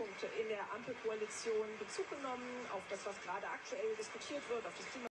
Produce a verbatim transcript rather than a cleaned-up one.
Schwerpunkte in der Ampelkoalition Bezug genommen auf das, was gerade aktuell diskutiert wird, auf das Klima.